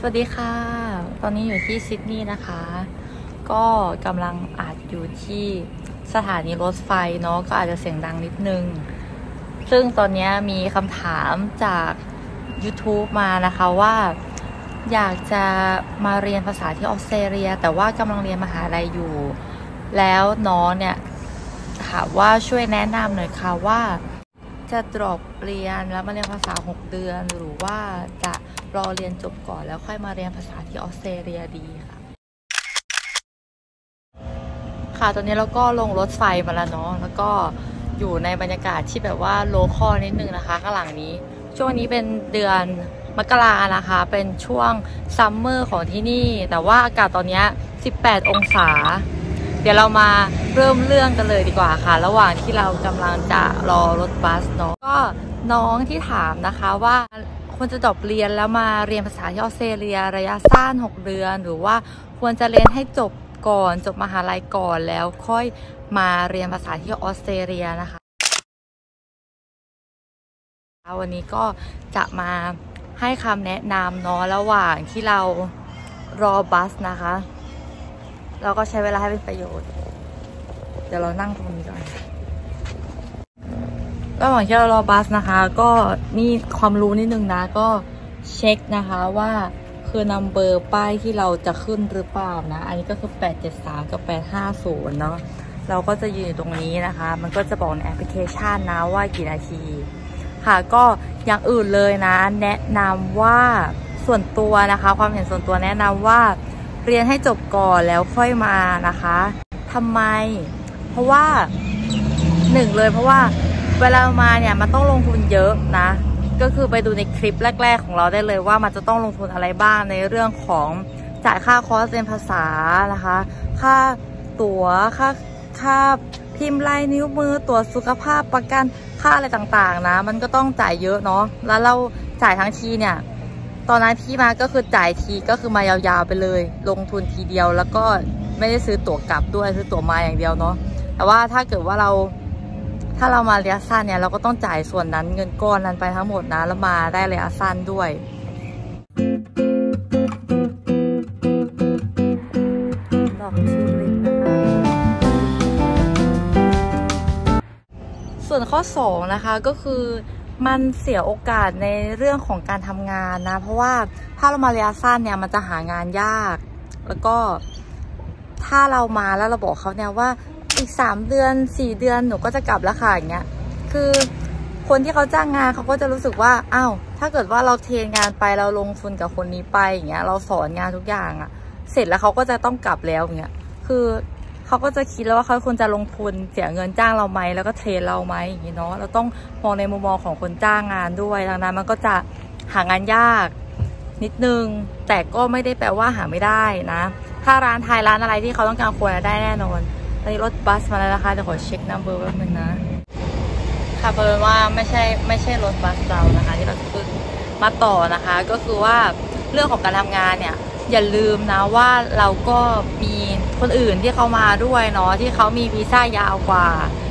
วัสดีค่ะตอนนี้อยู่ที่ซิดนีย์นะคะก็กำลังอัดอยู่ที่สถานีรถไฟเนาะก็อาจจะเสียงดังนิดนึงซึ่งตอนนี้มีคำถามจาก YouTube มานะคะว่าอยากจะมาเรียนภาษาที่ออสเตรเลียแต่ว่ากำลังเรียนมหาลัยอยู่แล้วน้องเนี่ยถามว่าช่วยแนะนำหน่อยค่ะว่าจะดรอปเรียนแล้วมาเรียนภาษา6 เดือนหรือว่าจะรอเรียนจบก่อนแล้วค่อยมาเรียนภาษาที่ออสเตรเลียดีค่ะตอนนี้เราก็ลงรถไฟมาแล้วเนาะแล้วก็อยู่ในบรรยากาศที่แบบว่าโลคอลนิดนึงนะคะข้างหลังนี้ช่วงนี้เป็นเดือนมกรานะคะเป็นช่วงซัมเมอร์ของที่นี่แต่ว่าอากาศตอนนี้18 องศาเดี๋ยวเรามาเริ่มเรื่องกันเลยดีกว่าค่ะระหว่างที่เรากำลังจะรอรถบัสเนาะก็น้องที่ถามนะคะว่าควรจะจบเรียนแล้วมาเรียนภาษาที่ออสเตรเลียระยะสั้น6 เดือนหรือว่าควรจะเรียนให้จบก่อนจบมหาลัยก่อนแล้วค่อยมาเรียนภาษาที่ออสเตรเลียนะคะวันนี้ก็จะมาให้คำแนะนำเนาะระหว่างที่เรารอบัสนะคะเราก็ใช้เวลาให้เป็นประโยชน์เดี๋ยวเรานั่งตรงนี้ก่อนระหว่างที่เรารอบัสนะคะก็นี่ความรู้นิดนึงนะก็เช็คนะคะว่าคือนัมเบอร์ป้ายที่เราจะขึ้นหรือเปล่านะอันนี้ก็คือ873กับ850เนาะเราก็จะยืนอยู่ตรงนี้นะคะมันก็จะบอกในแอปพลิเคชันนะว่ากี่นาทีค่ะก็อย่างอื่นเลยนะแนะนำว่าส่วนตัวนะคะความเห็นส่วนตัวแนะนำว่าเรียนให้จบก่อนแล้วค่อยมานะคะทำไมเพราะว่าเลยเพราะว่าเวลามาเนี่ยมันต้องลงทุนเยอะนะก็คือไปดูในคลิปแรกๆของเราได้เลยว่ามันจะต้องลงทุนอะไรบ้างในเรื่องของจ่ายค่าคอร์สเรียนภาษานะคะค่าตั๋วค่าพิมพ์ลายนิ้วมือตรวจสุขภาพประกันค่าอะไรต่างๆนะมันก็ต้องจ่ายเยอะเนาะแล้วเราจ่ายทั้งทีเนี่ยตอนนั้นที่มาก็คือจ่ายทีก็คือมายาวๆไปเลยลงทุนทีเดียวแล้วก็ไม่ได้ซื้อตั๋วกลับด้วยซื้อตั๋วมาอย่างเดียวเนาะแต่ว่าถ้าเกิดว่าถ้าเรามาระยะสั้นเนี่ยเราก็ต้องจ่ายส่วนนั้นเงินก้อนนั้นไปทั้งหมดนะแล้วมาได้ระยะสั้นด้วยดอกทิวลิปนะคะส่วนข้อ2นะคะก็คือมันเสียโอกาสในเรื่องของการทำงานนะเพราะว่าถ้าเรามาระยะสั้นเนี่ยมันจะหางานยากแล้วก็ถ้าเรามาแล้วเราบอกเขาเนี่ยว่าอีก3 เดือน4 เดือนหนูก็จะกลับแล้วค่ะอย่างเงี้ยคือคนที่เขาจ้างงานเขาก็จะรู้สึกว่าอ้าวถ้าเกิดว่าเราเทรนงานไปเราลงทุนกับคนนี้ไปอย่างเงี้ยเราสอนงานทุกอย่างอะเสร็จแล้วเขาก็จะต้องกลับแล้วอย่างเงี้ยคือเขาก็จะคิดแล้วว่าเขาควรจะลงทุนเสียเงินจ้างเราไหมแล้วก็เทรนเราไหมอย่างงี้เนาะเราต้องมองในมุมมองของคนจ้างงานด้วยดังนั้นมันก็จะหางานยากนิดนึงแต่ก็ไม่ได้แปลว่าหาไม่ได้นะถ้าร้านไทยร้านอะไรที่เขาต้องการควรได้แน่นอนตอนนี้รถบัสมาแล้วนะคะเดี๋ยวขอเช็คนัมเบอร์แป๊บนึงนะค่ะเปิดว่าไม่ใช่รถบัสเรานะคะที่เราจะขึ้นมาต่อนะคะก็คือว่าเรื่องของการทำงานเนี่ยอย่าลืมนะว่าเราก็มีคนอื่นที่เขามาด้วยเนาะที่เขามีวีซ่ายาวกว่า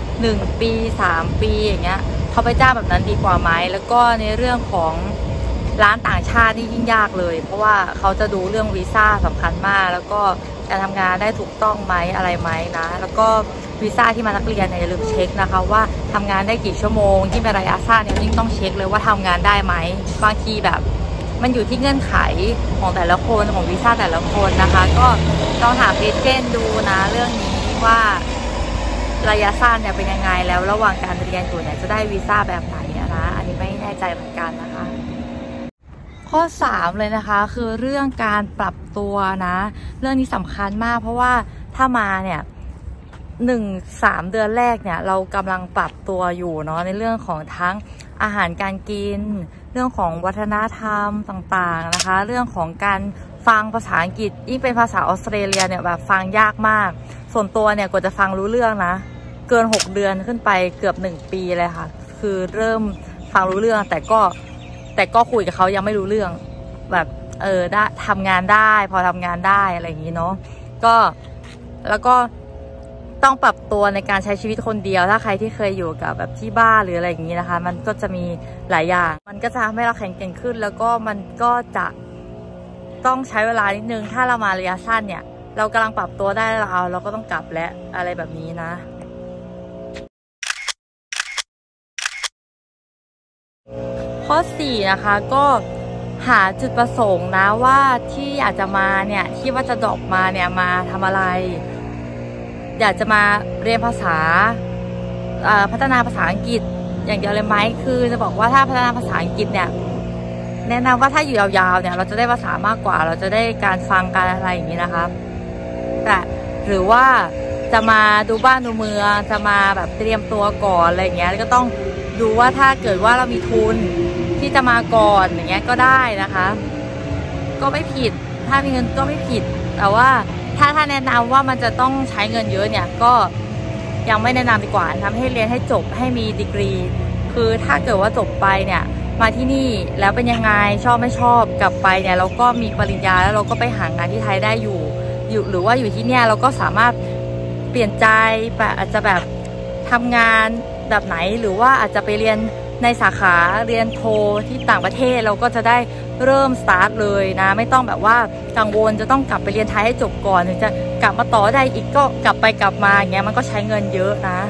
1 ปี3 ปีอย่างเงี้ยเขาไปจ้างแบบนั้นดีกว่าไหมแล้วก็ในเรื่องของร้านต่างชาตินี่ยิ่งยากเลยเพราะว่าเขาจะดูเรื่องวีซ่าสำคัญมากแล้วก็การทำงานได้ถูกต้องไหมอะไรไหมนะแล้วก็วีซ่าที่มานักเรียนเนี่ยอย่าลืมเช็คนะคะว่าทำงานได้กี่ชั่วโมงที่เป็นระยะสั้นเนี่ยยิ่งต้องเช็คเลยว่าทำงานได้ไหมบางทีแบบมันอยู่ที่เงื่อนไขของแต่ละคนของวีซ่าแต่ละคนนะคะก็ต้องถามเอเจนต์ดูนะเรื่องนี้ว่าระยะสั้นเนี่ยเป็นยังไงแล้วระหว่างการเรียนอยู่เนี่ยจะได้วีซ่าแบบไหนนะอันนี้ไม่แน่ใจเหมือนกันนะคะข้อ3เลยนะคะคือเรื่องการปรับตัวนะเรื่องนี้สำคัญมากเพราะว่าถ้ามาเนี่ย3 เดือนแรกเนี่ยเรากำลังปรับตัวอยู่เนาะในเรื่องของทั้งอาหารการกินเรื่องของวัฒนธรรมต่างๆนะคะเรื่องของการฟังภาษาอังกฤษยิ่งเป็นภาษาออสเตรเลียเนี่ยแบบฟังยากมากส่วนตัวเนี่ยกว่าจะฟังรู้เรื่องนะเกิน6 เดือนขึ้นไปเกือบ1 ปีเลยค่ะคือเริ่มฟังรู้เรื่องแต่ก็คุยกับเขายังไม่รู้เรื่องแบบได้ทำงานได้พอทำงานได้อะไรอย่างนี้เนาะก็แล้วก็ต้องปรับตัวในการใช้ชีวิตคนเดียวถ้าใครที่เคยอยู่กับแบบที่บ้านหรืออะไรอย่างนี้นะคะมันก็จะมีหลายอย่างมันก็จะทำให้เราแข็งแกร่งขึ้นแล้วก็มันก็จะต้องใช้เวลานิดนึงถ้าเรามาระยะสั้นเนี่ยเรากำลังปรับตัวได้แล้วเราก็ต้องกลับและอะไรแบบนี้นะข้อ4นะคะก็หาจุดประสงค์นะว่าที่อยากจะมาเนี่ยที่ว่าจะดรอปมาเนี่ยมาทำอะไรอยากจะมาเรียนภาษาพัฒนาภาษาอังกฤษอย่างเดียวเลยไหมคือจะบอกว่าถ้าพัฒนาภาษาอังกฤษเนี่ยแนะนำว่าถ้าอยู่ยาวๆเนี่ยเราจะได้ภาษามากกว่าเราจะได้การฟังการอะไรอย่างนี้นะครับแต่หรือว่าจะมาดูบ้านดูเมืองจะมาแบบเตรียมตัวก่อนอะไรอย่างเงี้ยก็ต้องดูว่าถ้าเกิดว่าเรามีทุนที่จะมาก่อนอย่างเงี้ยก็ได้นะคะก็ไม่ผิดถ้ามีเงินก็ไม่ผิดแต่ว่าถ้าแนะนำว่ามันจะต้องใช้เงินเยอะเนี่ยก็ยังไม่แนะนำดีกว่าทำให้เรียนให้จบให้มีดีกรีคือถ้าเกิดว่าจบไปเนี่ยมาที่นี่แล้วเป็นยังไงชอบไม่ชอบกลับไปเนี่ยเราก็มีปริญญาแล้วเราก็ไปหางานที่ไทยได้อยู่หรือว่าอยู่ที่เนี่ยเราก็สามารถเปลี่ยนใจแบบอาจจะแบบทำงานแบบไหนหรือว่าอาจจะไปเรียนในสาขาเรียนโทที่ต่างประเทศเราก็จะได้เริ่มสตาร์ทเลยนะไม่ต้องแบบว่ากังวลจะต้องกลับไปเรียนไทยให้จบก่อนถึงจะกลับมาต่อได้อีกก็กลับไปกลับมาอย่างเงี้ยมันก็ใช้เงินเยอะนะ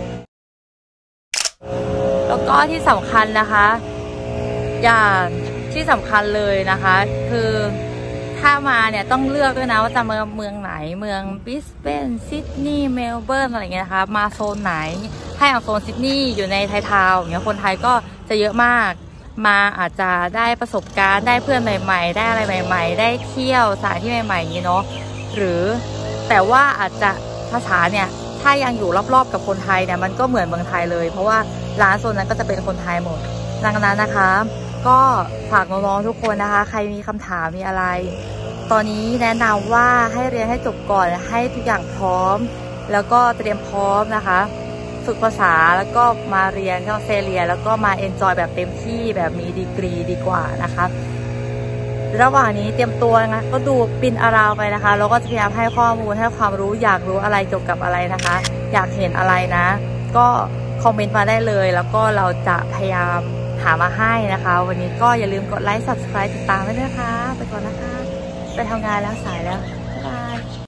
แล้วก็ที่สำคัญนะคะอย่างที่สำคัญเลยนะคะคือถ้ามาเนี่ยต้องเลือกด้วยนะว่าจะมาเมืองไหนเมืองบริสเบนซิดนีย์เมลเบิร์นอะไรเงี้ยนะคะมาโซนไหนให้เอาโซนซิดนีย์อยู่ในไทยทาวน์อย่างเงี้ยคนไทยก็จะเยอะมากมาอาจจะได้ประสบการณ์ได้เพื่อนใหม่ๆได้อะไรใหม่ๆได้เที่ยวสถานที่ใหม่ๆอย่างนี้เนาะหรือแต่ว่าอาจจะภาษาเนี่ยถ้ายังอยู่รอบๆกับคนไทยเนี่ยมันก็เหมือนเมืองไทยเลยเพราะว่าร้านโซนนั้นก็จะเป็นคนไทยหมดดังนั้นนะคะก็ฝากน้องๆทุกคนนะคะใครมีคำถามมีอะไรตอนนี้แนะนำว่าให้เรียนให้จบก่อนให้ทุกอย่างพร้อมแล้วก็เตรียมพร้อมนะคะฝึกภาษาแล้วก็มาเรียนที่ออสเตรเลียแล้วก็มาเอนจอยแบบเต็มที่แบบมีดีกรีดีกว่านะคะระหว่างนี้เตรียมตัวนะก็ดูปินอาราวไปนะคะแล้วก็จะพยายามให้ข้อมูลให้ความรู้อยากรู้อะไรเกี่ยวกับอะไรนะคะอยากเห็นอะไรนะก็คอมเมนต์มาได้เลยแล้วก็เราจะพยายามหามาให้นะคะวันนี้ก็อย่าลืมกดไลค์ Subscribe ติดตามไว้ด้วยนะคะไปก่อนนะคะไปทำงานแล้วสายแล้วบ๊ายบาย